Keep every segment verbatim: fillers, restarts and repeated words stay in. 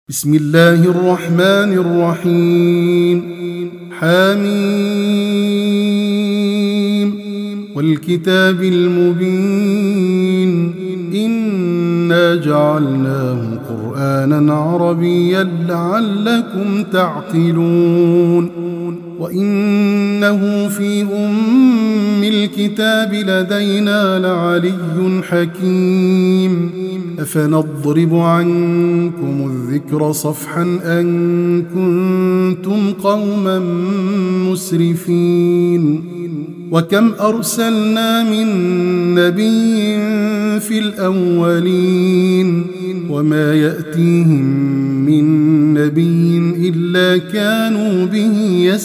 بسم الله الرحمن الرحيم حميم والكتاب المبين إنا جعلناه قرآنا عربيا لعلكم تعقلون وإنه في أم الكتاب لدينا لعلي حكيم أفنضرب عنكم الذكر صفحا أن كنتم قوما مسرفين وكم أرسلنا من نبي في الأولين وما يأتيهم من نبي إلا كانوا به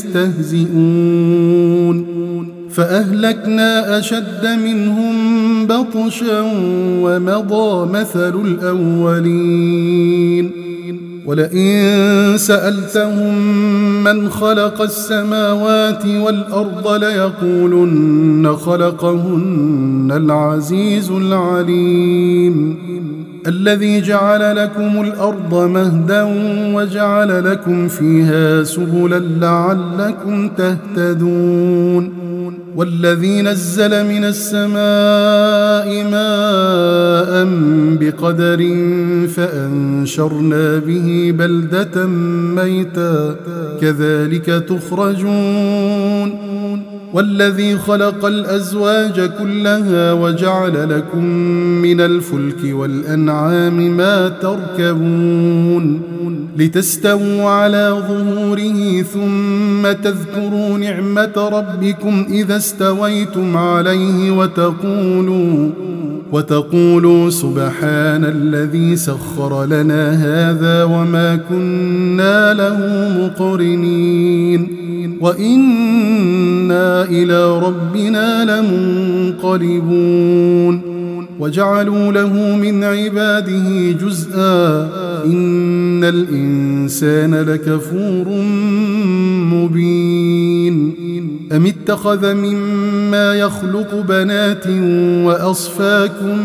يستهزئون فأهلكنا أشد منهم بطشا ومضى مثل الأولين ولئن سألتهم من خلق السماوات والأرض ليقولن خلقهن العزيز العليم الذي جعل لكم الأرض مهدا وجعل لكم فيها سبلا لعلكم تهتدون والذي نزل من السماء ماء بقدر فأنشرنا به بلدة ميتا كذلك تخرجون والذي خلق الأزواج كلها وجعل لكم من الفلك والأنعام ما تركبون لتستووا على ظهوره ثم تذكروا نعمة ربكم إذا استويتم عليه وتقولوا وتقولوا سبحان الذي سخر لنا هذا وما كنا له مقرنين وإنا إلى ربنا لمنقلبون وجعلوا له من عباده جزءا إن الإنسان لكفور مبين أم اتخذ مما يخلق بنات وأصفاكم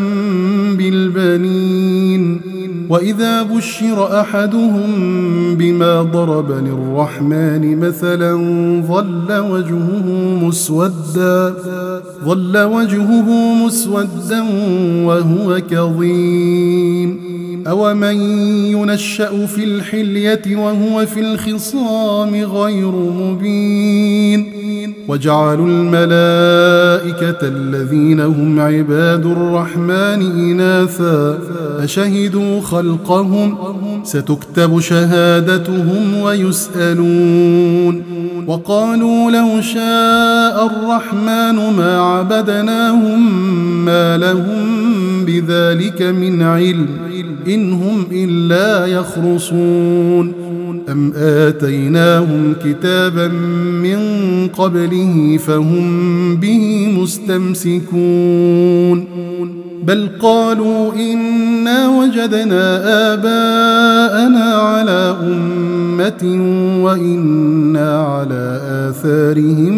بالبنين وإذا بشر أحدهم بما ضرب للرحمن مثلا ظل وجهه مسودا ظل وجهه مسودا وهو كظيم أومن ينشأ في الحلية وهو في الخصام غير مبين وجعلوا الملائكة الذين هم عباد الرحمن إناثا أشهدوا خلقهم ستكتب شهادتهم ويسألون وقالوا لو شاء الرحمن ما عبدناهم ما لهم بذلك من علم إن هم إلا يخرصون أم آتيناهم كتابا من قبله فهم به مستمسكون بل قالوا إنا وجدنا آباءنا على أمة وإنا على آثارهم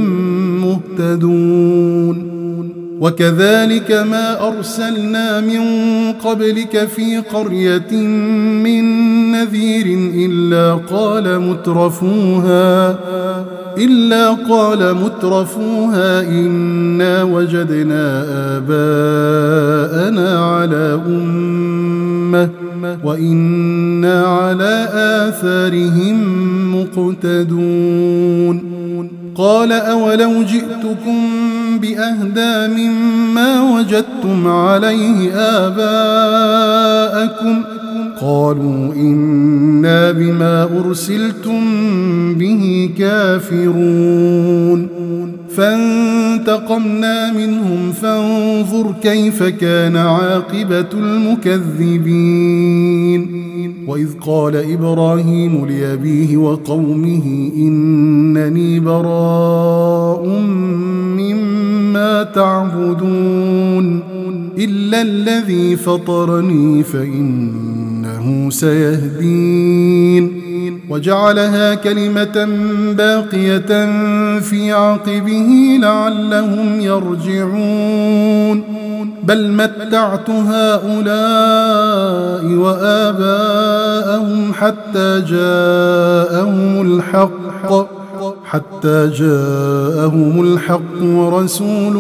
مهتدون وكذلك ما أرسلنا من قبلك في قرية من نذير إلا قال مترفوها إلا قال مترفوها إنا وجدنا آباءنا على أمة وإنا على آثارهم مقتدون قال أولو جئتكم بأهدى مما وجدتم عليه آباءكم قالوا إنا بما أرسلتم به كافرون فانتقمنا منهم فانظر كيف كان عاقبة المكذبين وإذ قال إبراهيم لأبيه وقومه إنني براء مما تعبدون إلا الذي فطرني فإنه سيهدين وجعلها كلمة باقية في عقبه لعلهم يرجعون بل متعت هؤلاء وآباءهم حتى جاءهم الحق حتى جاءهم الحق ورسول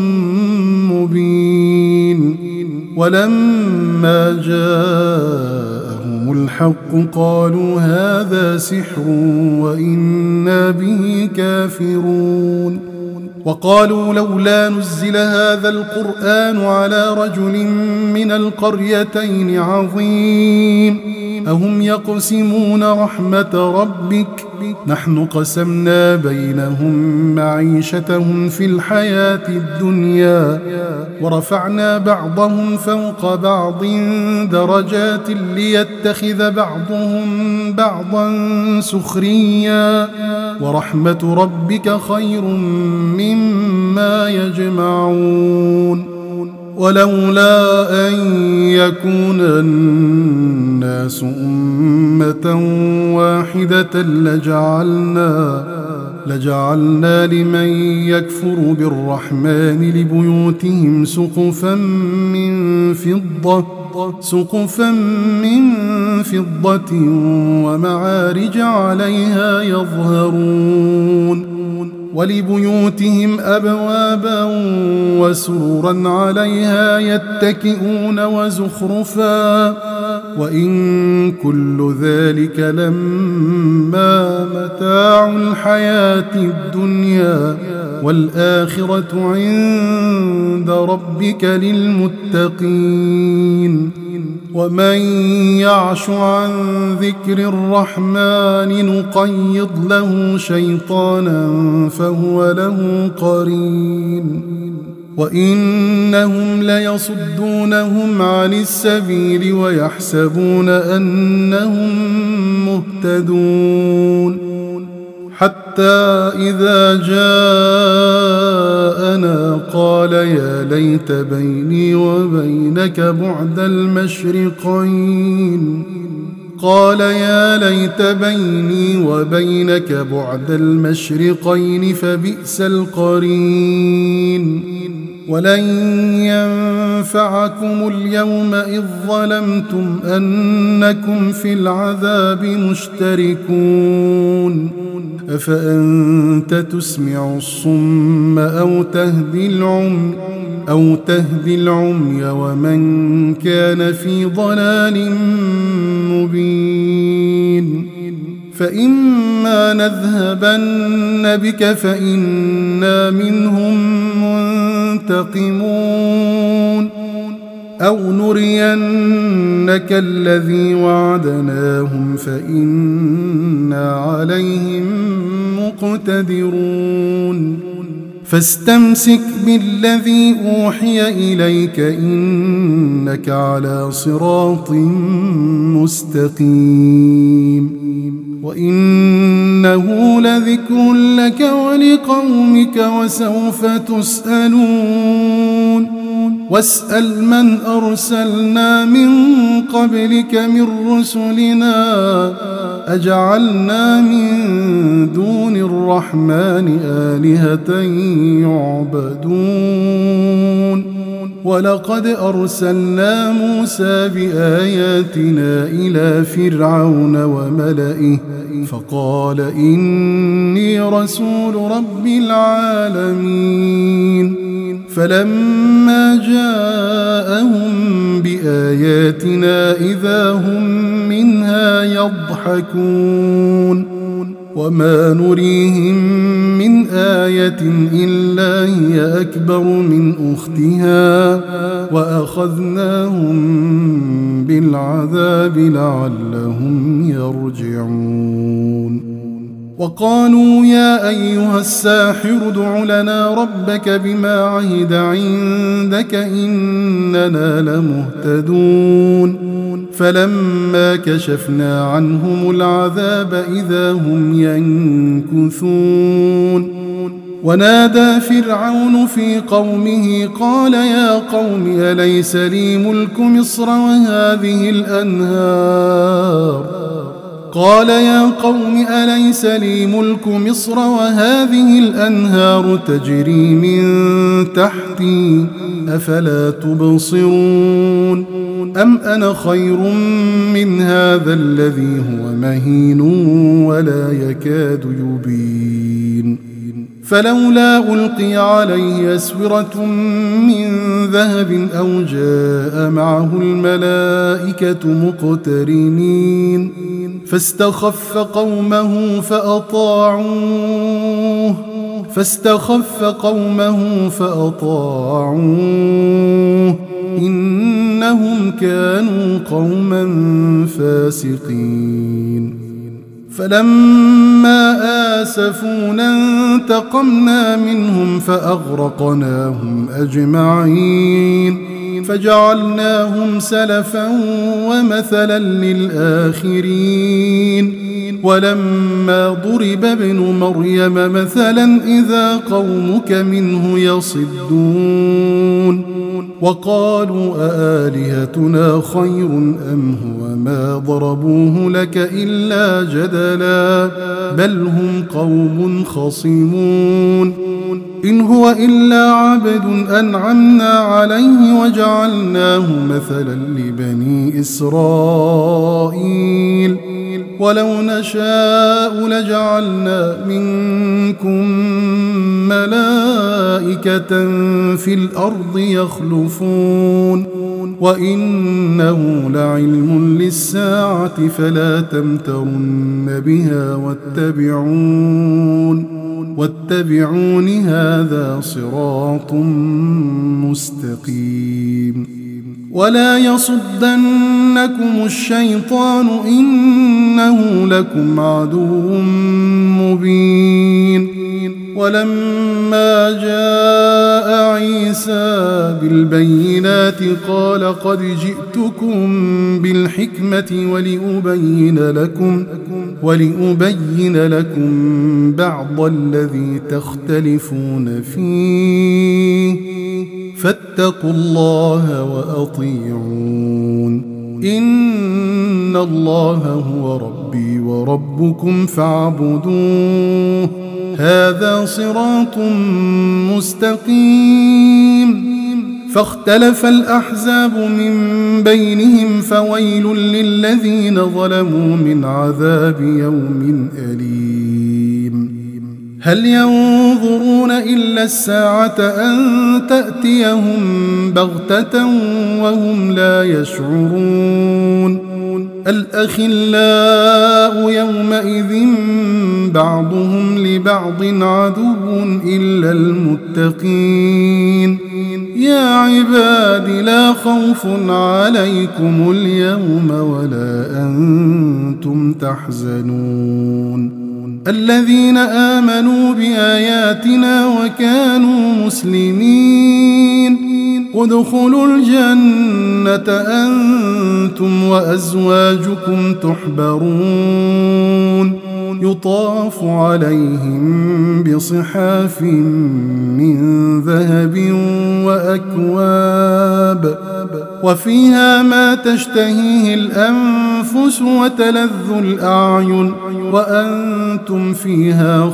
مبين. ولما جاءهم الحق قالوا هذا سحر وإنا به كافرون. وقالوا لولا نزل هذا القرآن على رجل من القريتين عظيم أهم يقسمون رحمة ربك نحن قسمنا بينهم معيشتهم في الحياة الدنيا ورفعنا بعضهم فوق بعض درجات ليتخذ بعضهم بعضا سخريا ورحمة ربك خير مما يجمعون. ولولا أن يكون الناس أمة واحدة لجعلنا لجعلنا لمن يكفر بالرحمن لبيوتهم سقفا من فضة سقفا من فضة ومعارج عليها يظهرون ولبيوتهم أبوابا وسررا عليها يتكئون وزخرفا وإن كل ذلك لما متاع الحياة الدنيا والآخرة عند ربك للمتقين. ومن يعش عن ذكر الرحمن نقيض له شيطانا فهو له قرين وإنهم ليصدونهم عن السبيل ويحسبون أنهم مهتدون حتى إذا جاءنا قال يا ليت بيني وبينك بعد المشرقين قال يا ليت بيني وبينك بعد المشرقين فبئس القرين. ولن ينفعكم اليوم إذ ظلمتم أنكم في العذاب مشتركون أفأنت تسمع الصم أو تهدي العمي أو تهدي العمي ومن كان في ضلال مبين. فإما نذهبن بك فإنا منهم منتقمون أو نرينك الذي وعدناهم فإنا عليهم مقتدرون. فاستمسك بالذي أوحي إليك إنك على صراط مستقيم وإنه لذكر لك ولقومك وسوف تسألون. واسأل من أرسلنا من قبلك من رسلنا أجعلنا من دون الرحمن آلهة يعبدون. ولقد أرسلنا موسى بآياتنا إلى فرعون وملئه فقال إني رسول رب العالمين. فلما جاءهم بآياتنا إذا هم منها يضحكون وما نريهم من آية إلا هي أكبر من أختها وأخذناهم بالعذاب لعلهم يرجعون. وقالوا يا أيها الساحر ادع لنا ربك بما عهد عندك إننا لمهتدون. فلما كشفنا عنهم العذاب إذا هم ينكثون. ونادى فرعون في قومه قال يا قوم أليس لي ملك مصر وهذه الأنهار قال يا قوم أليس لي ملك مصر وهذه الأنهار تجري من تحتي أفلا تبصرون أم أنا خير من هذا الذي هو مهين ولا يكاد يبين فلولا ألقي عليه أسورة من ذهب أو جاء معه الملائكة مقترنين فاستخف قومه فأطاعوه فاستخف قومه فأطاعوه إنهم كانوا قوما فاسقين فلما آسفونا انتقمنا منهم فأغرقناهم أجمعين فجعلناهم سلفا ومثلا للآخرين ولما ضرب ابن مريم مثلا إذا قومك منه يصدون وقالوا أآلهتنا خير أم هو ما ضربوه لك إلا جدلا بل هم قوم خصمون إن هو إلا عبد أنعمنا عليه وجعلناه مثلا لبني إسرائيل ولو نشاء لجعلنا منكم ملائكة في الأرض يخلفون وإنه لعلم للساعة فلا تمترن بها واتبعون واتبعون هذا صراط مستقيم ولا يصدنكم الشيطان إنه لكم عدو مبين ولما جاء عيسى بالبينات قال قد جئتكم بالحكمة ولأبين لكم ولأبين لكم بعض الذي تختلفون فيه فاتقوا الله وأطيعون إن الله هو ربي وربكم فاعبدوه هذا صراط مستقيم فاختلف الأحزاب من بينهم فويل للذين ظلموا من عذاب يوم أليم هل ينظرون إلا الساعة أن تأتيهم بغتة وهم لا يشعرون الأخلاء يومئذ بعضهم لبعض عدو إلا المتقين يا عباد لا خوف عليكم اليوم ولا أنتم تحزنون الذين آمنوا بآياتنا وكانوا مسلمين ادخلوا الجنة أنتم وأزواجكم تحبرون يطاف عليهم بصحاف من ذهب وأكواب وفيها ما تشتهيه الأنفس وتلذ الأعين وأنتم فيها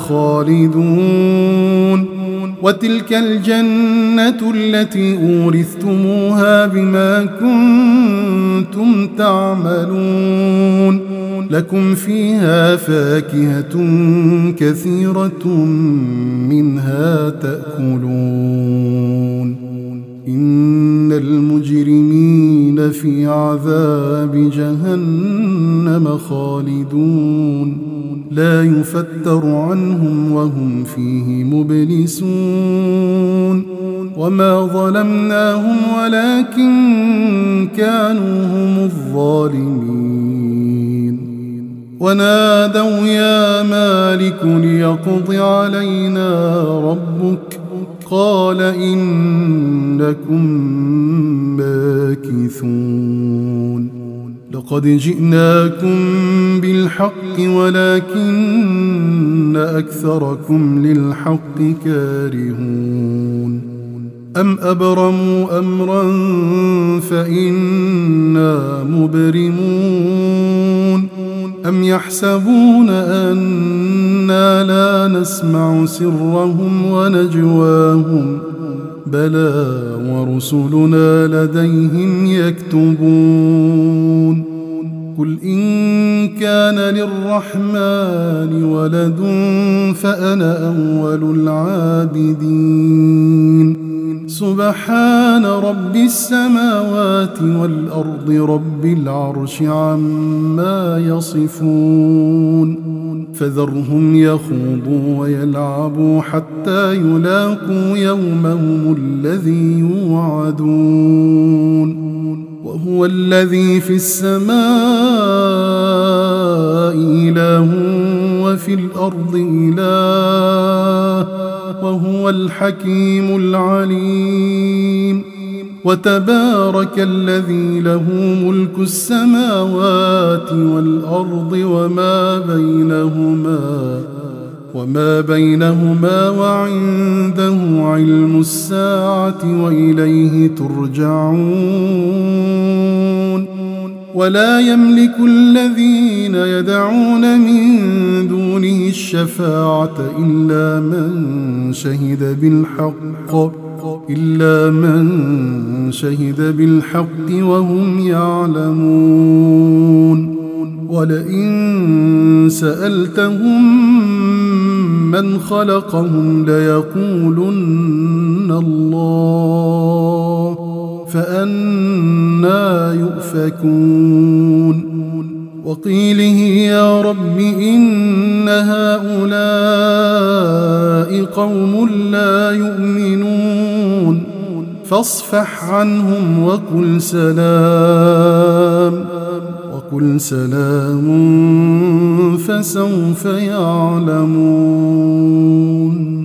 خالدون وتلك الجنة التي أورثتموها بما كنتم تعملون لكم فيها فاكهة كثيرة منها تأكلون إن المجرمين في عذاب جهنم خالدون لا يفتر عنهم وهم فيه مبلسون وما ظلمناهم ولكن كانوا هم الظالمين ونادوا يا مالك ليقض علينا ربك قال إنكم ماكثون لقد جئناكم بالحق ولكن أكثركم للحق كارهون أم أبرموا أمرا فإنا مبرمون أم يحسبون أنا لا نسمع سرهم ونجواهم بلى ورسلنا لديهم يكتبون قل إن كان للرحمن ولد فأنا أول العابدين سبحان رب السماوات والأرض رب العرش عما يصفون فذرهم يخوضوا ويلعبوا حتى يلاقوا يومهم الذي يوعدون وهو الذي في السماء إله وفي الأرض إله وهو الحكيم العليم وتبارك الذي له ملك السماوات والأرض وما بينهما وما بينهما وعنده علم الساعة وإليه ترجعون ولا يملك الذين يدعون من دونه الشفاعة إلا من شهد بالحق إلا من شهد بالحق وهم يعلمون ولئن سألتهم من خلقهم ليقولن الله فأنى يؤفكون وقيله يا رب إن هؤلاء قوم لا يؤمنون فاصفح عنهم وقل سلام وقل سلام فسوف يعلمون.